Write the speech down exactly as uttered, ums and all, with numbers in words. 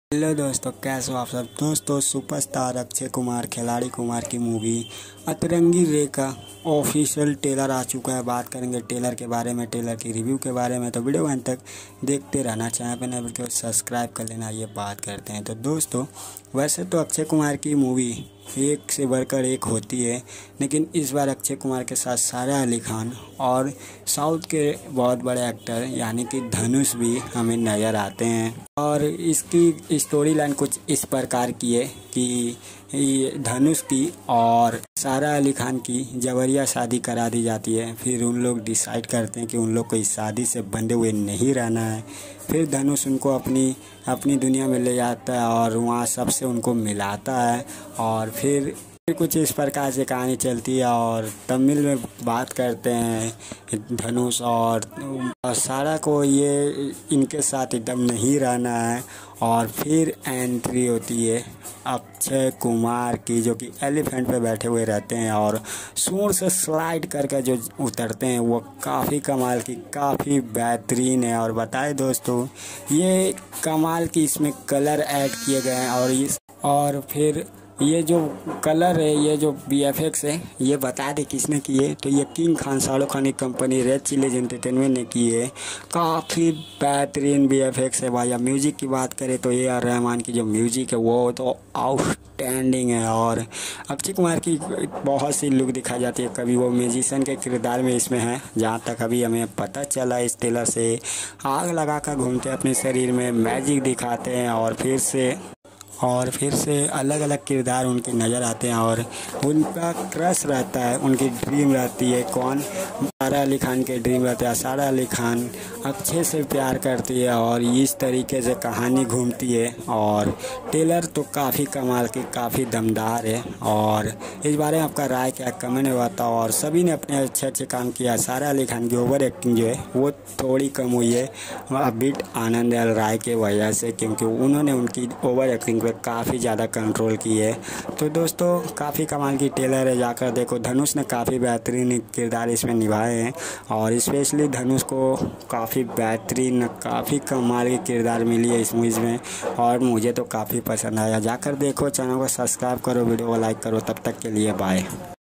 Hello दोस्तों, कैसे हो आप सब। दोस्तों, सुपरस्टार अक्षय कुमार खिलाड़ी कुमार की मूवी अतरंगी रे का ऑफिशियल ट्रेलर आ चुका है। बात करेंगे ट्रेलर के बारे में, ट्रेलर की रिव्यू के बारे में। तो वीडियो अंत तक देखते रहना, चैनल पर नए वीडियो सब्सक्राइब कर लेना। ये बात करते हैं तो दोस्तों, वैसे तो अक्षय कुमार की मूवी एक से बढ़कर एक होती है, लेकिन इस बार अक्षय कुमार के साथ सारा अली खान और साउथ के बहुत बड़े एक्टर यानी कि धनुष भी हमें नज़र आते हैं। और इसकी स्टोरी लाइन कुछ इस प्रकार की है कि ये धनुष की और सारा अली खान की जबरिया शादी करा दी जाती है। फिर उन लोग डिसाइड करते हैं कि उन लोग को इस शादी से बंधे हुए नहीं रहना है। फिर धनुष उनको अपनी अपनी दुनिया में ले जाता है और वहाँ सबसे उनको मिलाता है। और फिर कुछ इस प्रकार से कहानी चलती है। और तमिल में बात करते हैं धनुष और, और सारा को ये इनके साथ एकदम नहीं रहना है। और फिर एंट्री होती है अक्षय कुमार की, जो कि एलिफेंट पे बैठे हुए रहते हैं और सूंड से स्लाइड करके जो उतरते हैं वो काफ़ी कमाल की, काफ़ी बेहतरीन है। और बताए दोस्तों, ये कमाल की इसमें कलर ऐड किए गए हैं। और इस और फिर ये जो कलर है, ये जो बी एफ एक्स है, ये बता दे किसने की है। तो ये किंग खान शाहरुख खान की कंपनी रेड चिलीज एंटरटेनमेंट ने की है। काफ़ी बेहतरीन बी एफ एक्स है भाई। म्यूज़िक की बात करें तो ए आर रहमान की जो म्यूज़िक है वो तो आउटस्टैंडिंग है। और अक्षय कुमार की बहुत सी लुक दिखाई जाती है। कभी वो म्यूजिशियन के किरदार में इसमें है, जहाँ तक अभी हमें पता चला इस ट्रेलर से। आग लगा कर घूमते अपने शरीर में, मैजिक दिखाते हैं और फिर से और फिर से अलग अलग किरदार उनके नज़र आते हैं। और उनका क्रश रहता है, उनकी ड्रीम रहती है। कौन? सारा अली खान के ड्रीम रहता है। सारा अली खान अक्षय से प्यार करती है और इस तरीके से कहानी घूमती है। और ट्रेलर तो काफ़ी कमाल की, काफ़ी दमदार है। और इस बारे में आपका राय क्या, कमेंट में बताओ। और सभी ने अपने अच्छे अच्छे काम किया। सारा अली खान की ओवर एक्टिंग जो है वो थोड़ी कम हुई है अबिट आनंद राय के वजह से, क्योंकि उन्होंने उनकी ओवर एक्टिंग काफ़ी ज़्यादा कंट्रोल की है। तो दोस्तों, काफ़ी कमाल की ट्रेलर है, जाकर देखो। धनुष ने काफ़ी बेहतरीन किरदार इसमें निभाए हैं और स्पेशली धनुष को काफ़ी बेहतरीन, काफ़ी कमाल की किरदार मिली है इस मूवीज़ में। और मुझे तो काफ़ी पसंद आया। जाकर देखो, चैनल को सब्सक्राइब करो, वीडियो को लाइक करो। तब तक के लिए बाय।